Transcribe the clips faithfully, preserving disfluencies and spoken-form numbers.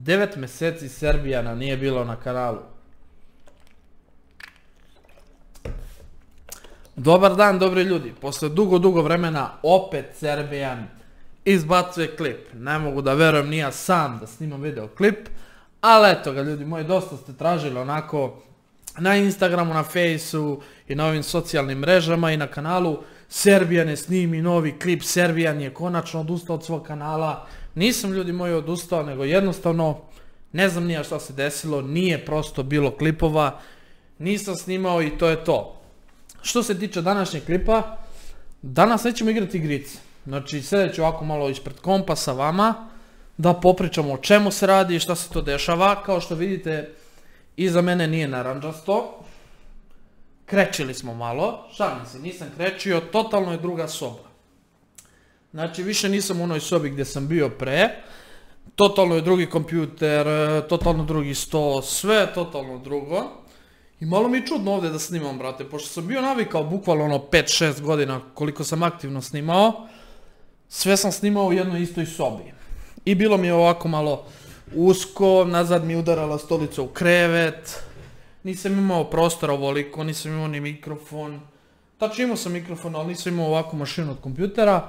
Devet meseci Serbijana nije bilo na kanalu. Dobar dan, dobri ljudi. Posle dugo, dugo vremena opet Serbijan izbacuje klip. Ne mogu da verujem ni ja sam da snimam video klip. Ali eto ga ljudi moji, dosta ste tražili onako na Instagramu, na Fejsu i na ovim socijalnim mrežama i na kanalu. Serbijan je snimi novi klip, Serbijan je konačno odustao od svog kanala. Nisam ljudi moji odustao, nego jednostavno ne znam nija šta se desilo, nije prosto bilo klipova, nisam snimao i to je to. Što se tiče današnjeg klipa, danas nećemo igrati igrice. Znači sedeću ovako malo ispred kompa sa vama, da popričamo o čemu se radi i šta se to dešava. Kao što vidite, iza mene nije naranđasto. Krećili smo malo, šalim se, nisam krećio, totalno je druga soba. Znači više nisam u onoj sobi gdje sam bio pre, totalno je drugi kompjuter, totalno drugi sto, sve totalno drugo. I malo mi je čudno ovdje da snimam, brate, pošto sam bio navikao bukvalno ono pet šest godina koliko sam aktivno snimao, sve sam snimao u jednoj istoj sobi. I bilo mi je ovako malo usko, nazad mi je udarala stolica u krevet, nisam imao prostora ovoliko, nisam imao ni mikrofon. Tačno imao sam mikrofon, ali nisam imao ovakvu mašinu od kompjutera.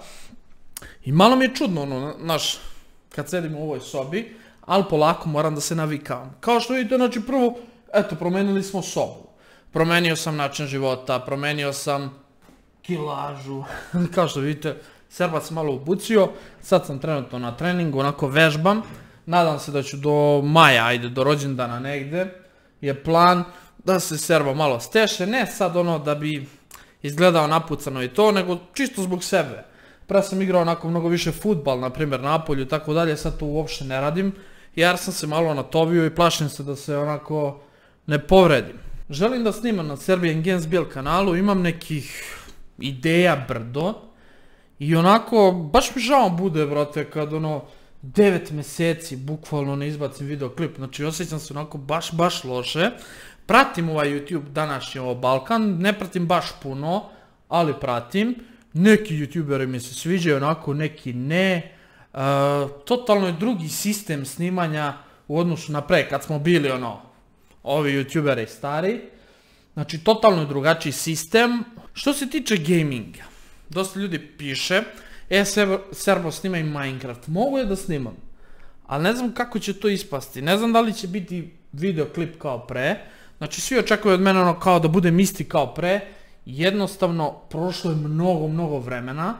I malo mi je čudno, ono, znaš, kad sedim u ovoj sobi, ali polako moram da se navikavam. Kao što vidite, znači prvo, eto, promenili smo sobu. Promenio sam način života, promenio sam kilažu. Kao što vidite, Serbac malo ubucio, sad sam trenutno na treningu, onako vežbam. Nadam se da ću do maja, ajde, do rođendana negde, je plan da se Serba malo steše. Ne sad ono da bi izgledao napucano i to, nego čisto zbog sebe. Pre sam igrao onako mnogo više fudbal, na primjer napolju i tako dalje, sad to uopšte ne radim, jer sam se malo natovio i plašim se da se onako ne povredim. Želim da snimam na Serbian Games Build kanalu, imam nekih ideja brdo i onako, baš mi žao bude, brate, kad ono devet meseci bukvalno ne izbacim videoklip, znači osjećam se onako baš, baš loše. Pratim ovaj YouTube današnji ovo Balkan, ne pratim baš puno, ali pratim. Neki youtuberi mi se sviđaju, onako neki ne. Totalno je drugi sistem snimanja u odnosu na pre, kad smo bili ono, ovi youtuberi stari. Znači totalno je drugačiji sistem. Što se tiče gaminga, dosta ljudi piše, e, Serbo snima i Minecraft. Mogu je da snimam, ali ne znam kako će to ispasti. Ne znam da li će biti videoklip kao pre. Znači svi očekuju od mene ono kao da budem isti kao pre. Jednostavno, prošlo je mnogo, mnogo vremena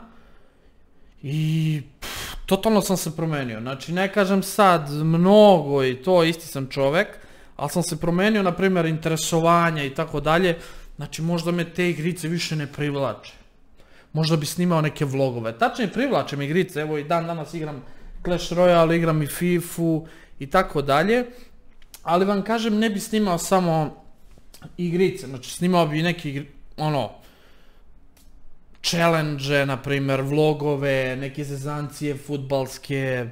i pff, totalno sam se promenio. Znači, ne kažem sad mnogo i to, isti sam čovek, ali sam se promenio, na primjer, interesovanja i tako dalje. Znači, možda me te igrice više ne privlače. Možda bi snimao neke vlogove. Tačnije, privlače me igrice, evo i dan danas igram Clash Royale, igram i Fifu i tako dalje. Ali vam kažem, ne bi snimao samo igrice, znači snimao bi neke igrice, ono, challenge, na primjer, vlogove, neke zezancije, fudbalske,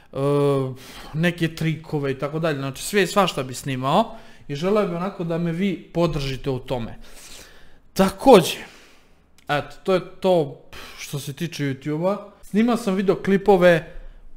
neke trikove i tako dalje, znači sve i svašta bi snimao i želeo bi onako da me vi podržite u tome. Također, eto, to je to što se tiče YouTube-a. Snimao sam videoklipove,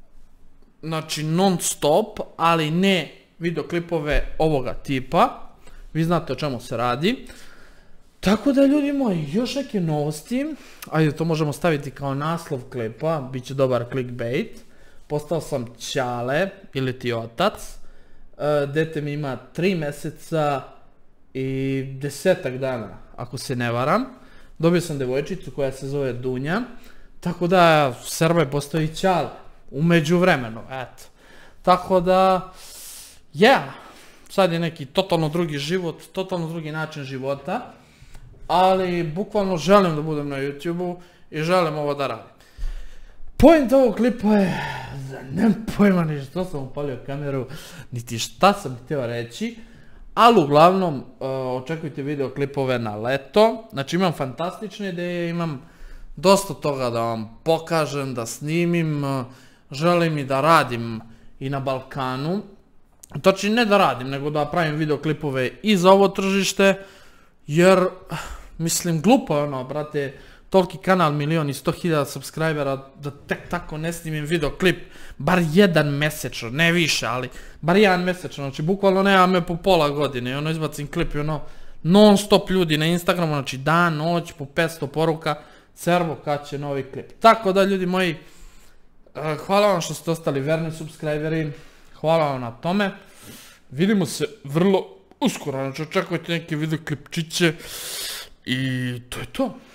znači non stop, ali ne videoklipove ovoga tipa, vi znate o čemu se radi. Tako da ljudi moji, još neke novosti, ajde to možemo staviti kao naslov klipa, bit će dobar clickbait. Postao sam ćale, ili ti otac, dete mi ima tri meseca i desetak dana, ako se ne varam. Dobio sam devojčicu koja se zove Dunja, tako da Serba je postao i ćale, u međuvremenu, eto. Tako da, yeah, sad je neki totalno drugi život, totalno drugi način života. Ali bukvalno želim da budem na YouTube-u i želim ovo da radim. Point ovog klipa je, nemam pojma ni što sam upalio kameru, niti šta sam htio reći, ali uglavnom očekujte videoklipove na leto. Znači imam fantastične ideje, imam dosta toga da vam pokažem, da snimim, želim i da radim i na Balkanu. Znači ne da radim, nego da pravim videoklipove i za ovo tržište, jer mislim glupo je ono, brate, toliki kanal, milion i sto hiljada subscribera, da tek tako ne snimim videoklip, bar jedan mesečno, ne više, ali bar jedan mesečno, znači bukvalno nemam me po pola godine i ono izbacim klip i ono non stop ljudi na Instagramu, znači dan, noć, po petsto poruka, servo kad će novi klip. Tako da ljudi moji, hvala vam što ste ostali verni subscriberi, hvala vam na tome, vidimo se vrlo uskoro, znači očekujte neke videoklipčiće i to je to.